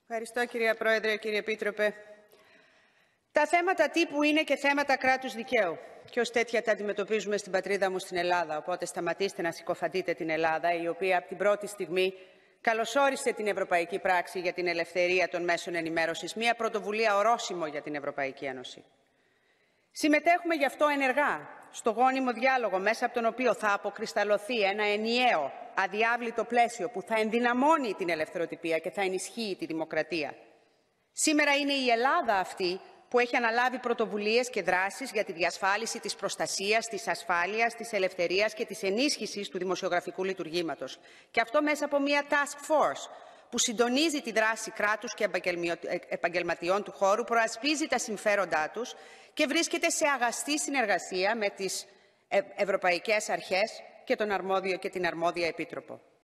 Ευχαριστώ, κυρία Πρόεδρε, κύριε Επίτροπε. Τα θέματα τύπου είναι και θέματα κράτους δικαίου. Και ως τέτοια τα αντιμετωπίζουμε στην πατρίδα μου στην Ελλάδα. Οπότε σταματήστε να συκοφαντείτε την Ελλάδα, η οποία από την πρώτη στιγμή καλωσόρισε την Ευρωπαϊκή Πράξη για την Ελευθερία των Μέσων Ενημέρωσης, μια πρωτοβουλία ορόσημο για την Ευρωπαϊκή Ένωση. Συμμετέχουμε γι' αυτό ενεργά στο γόνιμο διάλογο, μέσα από τον οποίο θα αποκρισταλωθεί ένα ενιαίο, αδιάβλητο πλαίσιο που θα ενδυναμώνει την ελευθεροτυπία και θα ενισχύει τη δημοκρατία. Σήμερα είναι η Ελλάδα αυτή που έχει αναλάβει πρωτοβουλίες και δράσεις για τη διασφάλιση της προστασίας, της ασφάλειας, της ελευθερίας και της ενίσχυσης του δημοσιογραφικού λειτουργήματος. Και αυτό μέσα από μια task force που συντονίζει τη δράση κράτους και επαγγελματιών του χώρου, προασπίζει τα συμφέροντά τους και βρίσκεται σε αγαστή συνεργασία με τις ευρωπαϊκές αρχές και την αρμόδια επίτροπο.